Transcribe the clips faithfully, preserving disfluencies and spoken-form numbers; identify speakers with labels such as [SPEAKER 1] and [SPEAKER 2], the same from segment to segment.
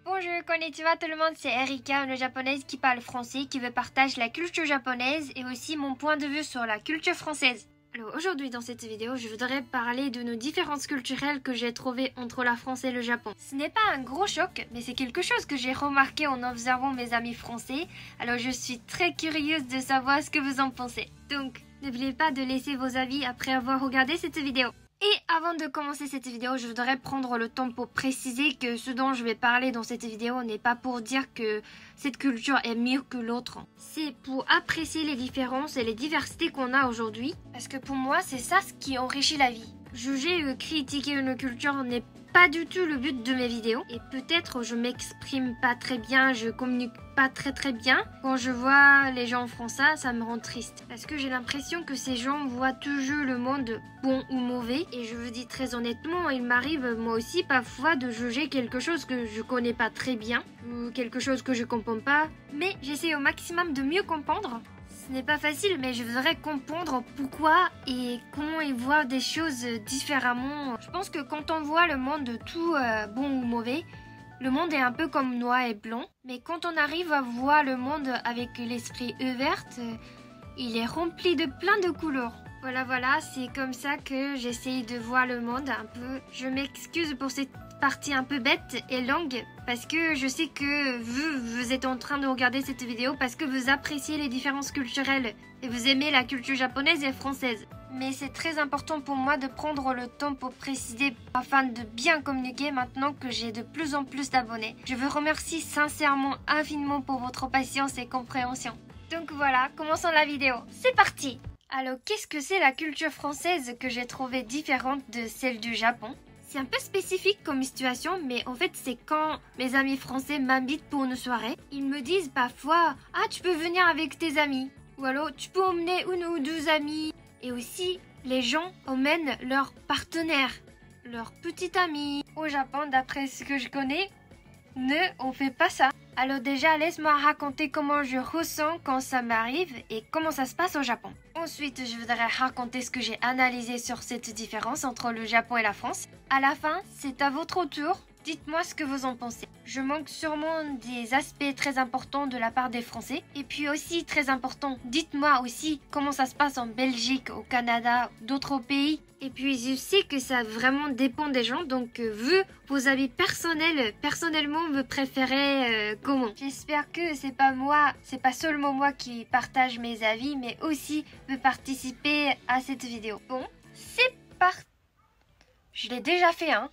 [SPEAKER 1] Bonjour, konnichiwa tout le monde, c'est Erika, une japonaise qui parle français, qui veut partager la culture japonaise et aussi mon point de vue sur la culture française. Alors aujourd'hui dans cette vidéo, je voudrais parler de nos différences culturelles que j'ai trouvées entre la France et le Japon. Ce n'est pas un gros choc, mais c'est quelque chose que j'ai remarqué en observant mes amis français, alors je suis très curieuse de savoir ce que vous en pensez. Donc, n'oubliez pas de laisser vos avis après avoir regardé cette vidéo. Et avant de commencer cette vidéo, je voudrais prendre le temps pour préciser que ce dont je vais parler dans cette vidéo n'est pas pour dire que cette culture est mieux que l'autre. C'est pour apprécier les différences et les diversités qu'on a aujourd'hui. Parce que pour moi, c'est ça ce qui enrichit la vie. Juger ou critiquer une culture n'est pas du tout le but de mes vidéos. Et peut-être je m'exprime pas très bien, je communique pas très très bien. Quand je vois les gens font ça, ça me rend triste. Parce que j'ai l'impression que ces gens voient toujours le monde bon ou mauvais. Et je vous dis très honnêtement, il m'arrive moi aussi parfois de juger quelque chose que je connais pas très bien. Ou quelque chose que je comprends pas. Mais j'essaie au maximum de mieux comprendre. Ce n'est pas facile, mais je voudrais comprendre pourquoi et comment ils voient des choses différemment. Je pense que quand on voit le monde tout euh, bon ou mauvais, le monde est un peu comme noir et blanc. Mais quand on arrive à voir le monde avec l'esprit ouvert, euh, il est rempli de plein de couleurs. Voilà, voilà, c'est comme ça que j'essaye de voir le monde un peu. Je m'excuse pour cette partie un peu bête et longue parce que je sais que vous, vous êtes en train de regarder cette vidéo parce que vous appréciez les différences culturelles et vous aimez la culture japonaise et française. Mais c'est très important pour moi de prendre le temps pour préciser afin de bien communiquer maintenant que j'ai de plus en plus d'abonnés. Je vous remercie sincèrement infiniment pour votre patience et compréhension. Donc voilà, commençons la vidéo. C'est parti! Alors qu'est-ce que c'est la culture française que j'ai trouvée différente de celle du Japon? C'est un peu spécifique comme situation, mais en fait c'est quand mes amis français m'invitent pour une soirée. Ils me disent parfois « Ah, tu peux venir avec tes amis » ou alors « Tu peux emmener une ou deux amis » et aussi les gens emmènent leurs partenaires, leurs petits amis. Au Japon, d'après ce que je connais, ne, on fait pas ça. Alors déjà, laisse-moi raconter comment je ressens quand ça m'arrive et comment ça se passe au Japon. Ensuite, je voudrais raconter ce que j'ai analysé sur cette différence entre le Japon et la France. À la fin, c'est à votre tour. Dites-moi ce que vous en pensez. Je manque sûrement des aspects très importants de la part des Français. Et puis aussi, très important, dites-moi aussi comment ça se passe en Belgique, au Canada, d'autres pays. Et puis, je sais que ça vraiment dépend des gens. Donc, euh, vous, vos avis personnels, personnellement, vous préférez euh, comment? J'espère que c'est pas moi, c'est pas seulement moi qui partage mes avis, mais aussi vous participez à cette vidéo. Bon, c'est parti. Je l'ai déjà fait, hein.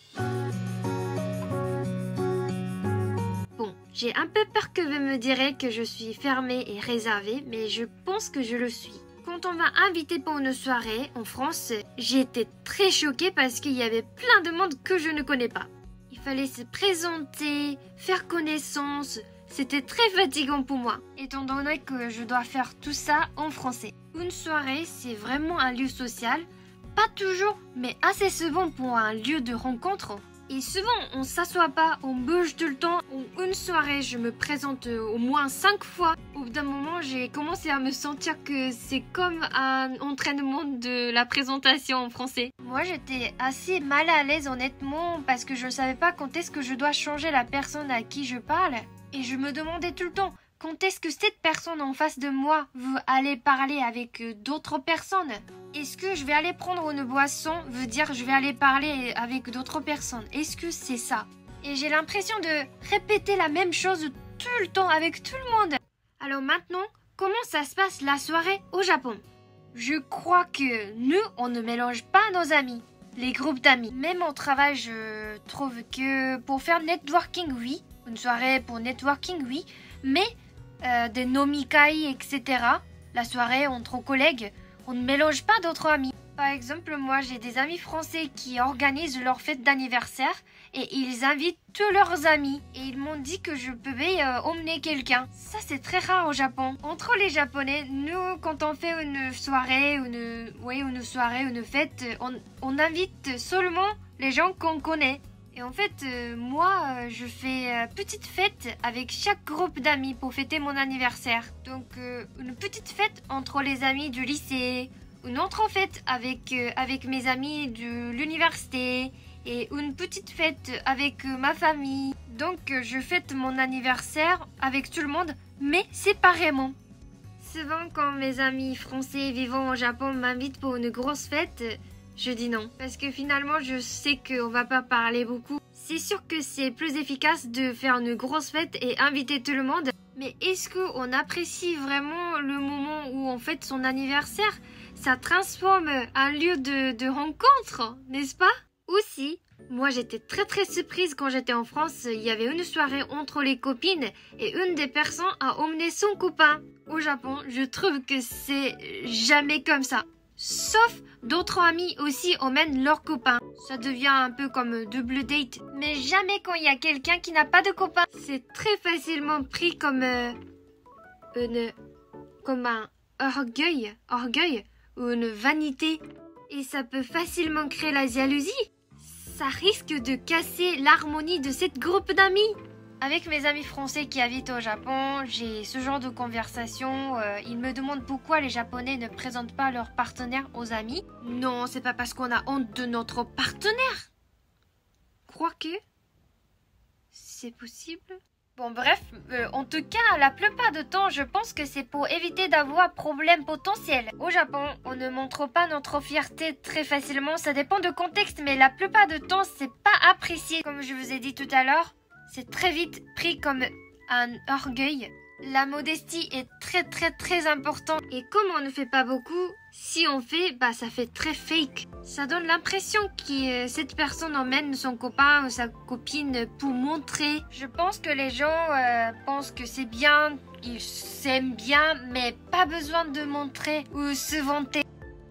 [SPEAKER 1] J'ai un peu peur que vous me direz que je suis fermée et réservée, mais je pense que je le suis. Quand on m'a invitée pour une soirée en France, j'ai été très choquée parce qu'il y avait plein de monde que je ne connais pas. Il fallait se présenter, faire connaissance. C'était très fatigant pour moi, étant donné que je dois faire tout ça en français. Une soirée, c'est vraiment un lieu social. Pas toujours, mais assez souvent pour un lieu de rencontre. Et souvent, on s'assoit pas, on bouge tout le temps. En une soirée, je me présente au moins cinq fois. Au bout d'un moment, j'ai commencé à me sentir que c'est comme un entraînement de la présentation en français. Moi, j'étais assez mal à l'aise honnêtement parce que je ne savais pas quand est-ce que je dois changer la personne à qui je parle. Et je me demandais tout le temps, quand est-ce que cette personne en face de moi veut aller parler avec d'autres personnes? Est-ce que je vais aller prendre une boisson veut dire je vais aller parler avec d'autres personnes? Est-ce que c'est ça? Et j'ai l'impression de répéter la même chose tout le temps avec tout le monde. Alors maintenant, comment ça se passe la soirée au Japon? Je crois que nous, on ne mélange pas nos amis, les groupes d'amis. Même au travail, je trouve que pour faire networking, oui. Une soirée pour networking, oui. Mais euh, des nomikai, et cetera. La soirée entre collègues, on ne mélange pas d'autres amis. Par exemple, moi j'ai des amis français qui organisent leur fête d'anniversaire et ils invitent tous leurs amis. Et ils m'ont dit que je pouvais euh, emmener quelqu'un. Ça c'est très rare au Japon. Entre les Japonais, nous quand on fait une soirée, une, oui, une soirée, une fête, on, on invite seulement les gens qu'on connaît. Et en fait, euh, moi, euh, je fais euh, petite fête avec chaque groupe d'amis pour fêter mon anniversaire. Donc, euh, une petite fête entre les amis du lycée, une autre fête avec, euh, avec mes amis de l'université et une petite fête avec ma famille. Donc je fête mon anniversaire avec tout le monde, mais séparément. Souvent quand mes amis français vivant au Japon m'invitent pour une grosse fête, je dis non. Parce que finalement je sais qu'on va pas parler beaucoup. C'est sûr que c'est plus efficace de faire une grosse fête et inviter tout le monde. Mais est-ce qu'on apprécie vraiment le moment où on fête son anniversaire? Ça transforme un lieu de, de rencontre, n'est-ce pas? Aussi, moi j'étais très très surprise quand j'étais en France. Il y avait une soirée entre les copines et une des personnes a emmené son copain. Au Japon, je trouve que c'est jamais comme ça. Sauf d'autres amis aussi emmènent leurs copains. Ça devient un peu comme double date. Mais jamais quand il y a quelqu'un qui n'a pas de copain. C'est très facilement pris comme, euh, une, comme un orgueil, orgueil ou une vanité. Et ça peut facilement créer la jalousie. Ça risque de casser l'harmonie de cette groupe d'amis. Avec mes amis français qui habitent au Japon, j'ai ce genre de conversation. Euh, ils me demandent pourquoi les Japonais ne présentent pas leurs partenaires aux amis. Non, c'est pas parce qu'on a honte de notre partenaire. Quoique, c'est possible. Bon, bref, euh, en tout cas, la plupart du temps, je pense que c'est pour éviter d'avoir problème potentiel. Au Japon, on ne montre pas notre fierté très facilement. Ça dépend du contexte, mais la plupart du temps, c'est pas apprécié. Comme je vous ai dit tout à l'heure, c'est très vite pris comme un orgueil. La modestie est très très très importante. Et comme on ne fait pas beaucoup, si on fait, bah ça fait très fake. Ça donne l'impression que euh, cette personne emmène son copain ou sa copine pour montrer. Je pense que les gens euh, pensent que c'est bien, ils s'aiment bien, mais pas besoin de montrer ou se vanter.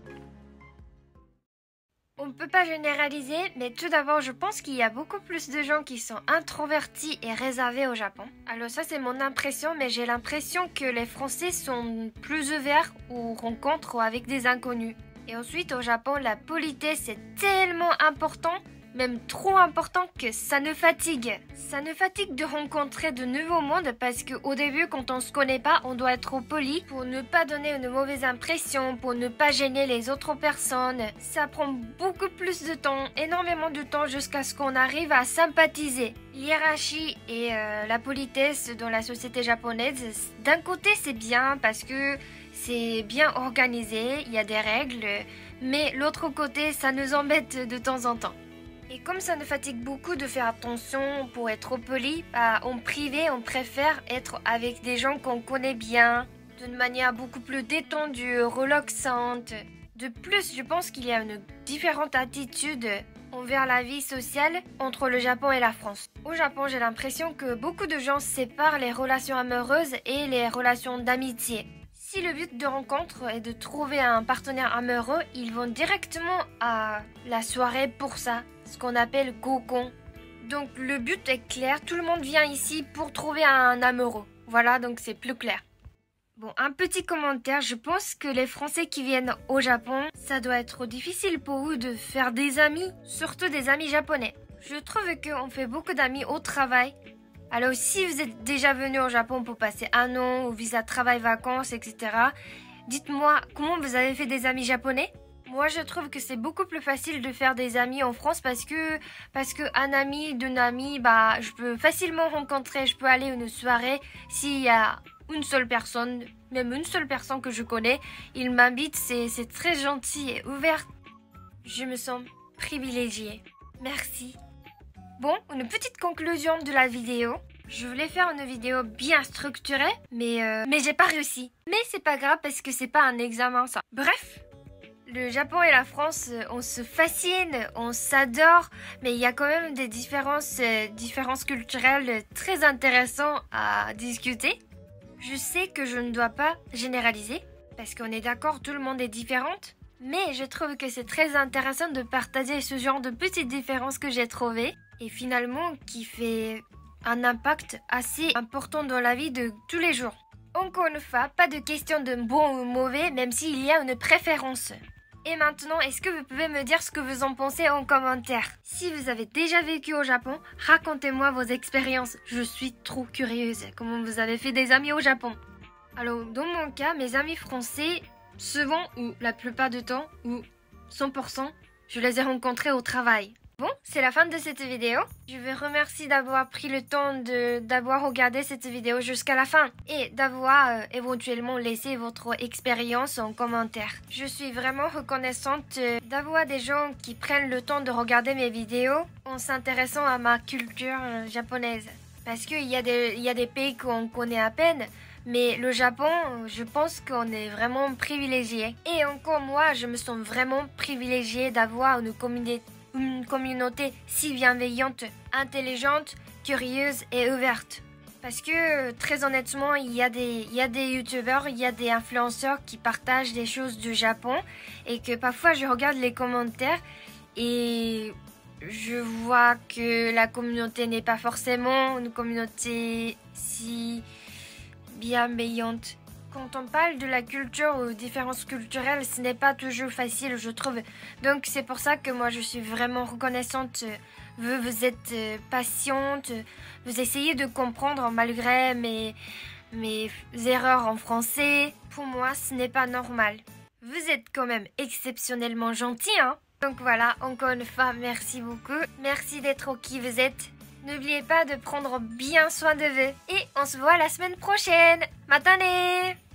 [SPEAKER 1] On ne peut pas généraliser, mais tout d'abord, je pense qu'il y a beaucoup plus de gens qui sont introvertis et réservés au Japon. Alors ça, c'est mon impression, mais j'ai l'impression que les Français sont plus ouverts aux rencontres ou avec des inconnus. Et ensuite, au Japon, la politesse est tellement important, même trop important que ça nous fatigue. Ça nous fatigue de rencontrer de nouveaux mondes parce qu'au début, quand on se connaît pas, on doit être poli pour ne pas donner une mauvaise impression, pour ne pas gêner les autres personnes. Ça prend beaucoup plus de temps, énormément de temps jusqu'à ce qu'on arrive à sympathiser. L'hiérarchie et euh, la politesse dans la société japonaise, d'un côté c'est bien parce que c'est bien organisé, il y a des règles, mais l'autre côté ça nous embête de temps en temps. Et comme ça nous fatigue beaucoup de faire attention pour être poli, bah, en privé, on préfère être avec des gens qu'on connaît bien, d'une manière beaucoup plus détendue, relaxante. De plus, je pense qu'il y a une différente attitude envers la vie sociale entre le Japon et la France. Au Japon, j'ai l'impression que beaucoup de gens séparent les relations amoureuses et les relations d'amitié. Si le but de rencontre est de trouver un partenaire amoureux, ils vont directement à la soirée pour ça, ce qu'on appelle gokon. Donc le but est clair, tout le monde vient ici pour trouver un amoureux. Voilà, donc c'est plus clair. Bon, un petit commentaire, je pense que les Français qui viennent au Japon, ça doit être difficile pour eux de faire des amis, surtout des amis japonais. Je trouve qu'on fait beaucoup d'amis au travail. Alors si vous êtes déjà venu au Japon pour passer un an ou visa travail-vacances, et cetera, dites-moi comment vous avez fait des amis japonais. Moi, je trouve que c'est beaucoup plus facile de faire des amis en France parce que parce que un ami d'une amie, bah, je peux facilement rencontrer, je peux aller à une soirée s'il y a une seule personne, même une seule personne que je connais, il m'invite, c'est c'est très gentil et ouvert. Je me sens privilégiée. Merci. Bon, une petite conclusion de la vidéo. Je voulais faire une vidéo bien structurée, mais euh, mais j'ai pas réussi. Mais c'est pas grave parce que c'est pas un examen ça. Bref. Le Japon et la France, on se fascine, on s'adore, mais il y a quand même des différences, euh, différences culturelles très intéressantes à discuter. Je sais que je ne dois pas généraliser, parce qu'on est d'accord, tout le monde est différent, mais je trouve que c'est très intéressant de partager ce genre de petites différences que j'ai trouvées, et finalement qui fait un impact assez important dans la vie de tous les jours. Encore une fois, pas de question de bon ou mauvais, même s'il y a une préférence. Et maintenant, est-ce que vous pouvez me dire ce que vous en pensez en commentaire? Si vous avez déjà vécu au Japon, racontez-moi vos expériences. Je suis trop curieuse. Comment vous avez fait des amis au Japon? Alors, dans mon cas, mes amis français, souvent ou la plupart du temps, ou cent pour cent, je les ai rencontrés au travail. Bon, c'est la fin de cette vidéo. Je vous remercie d'avoir pris le temps de d'avoir regardé cette vidéo jusqu'à la fin et d'avoir euh, éventuellement laissé votre expérience en commentaire. Je suis vraiment reconnaissante euh, d'avoir des gens qui prennent le temps de regarder mes vidéos en s'intéressant à ma culture euh, japonaise. Parce qu'il y a des, il y a des pays qu'on connaît à peine, mais le Japon, je pense qu'on est vraiment privilégié. Et encore moi, je me sens vraiment privilégiée d'avoir une communauté Une communauté si bienveillante, intelligente, curieuse et ouverte. Parce que, très honnêtement, il y a des, il y a des youtubeurs, il y a des influenceurs qui partagent des choses du Japon et que parfois je regarde les commentaires et je vois que la communauté n'est pas forcément une communauté si bienveillante. Quand on parle de la culture ou différences culturelles, ce n'est pas toujours facile, je trouve. Donc c'est pour ça que moi je suis vraiment reconnaissante. Vous, vous êtes patiente, vous essayez de comprendre malgré mes, mes erreurs en français. Pour moi, ce n'est pas normal. Vous êtes quand même exceptionnellement gentil, hein? Donc voilà, encore une fois, merci beaucoup. Merci d'être qui vous êtes. N'oubliez pas de prendre bien soin de vous. Et on se voit la semaine prochaine. Matane!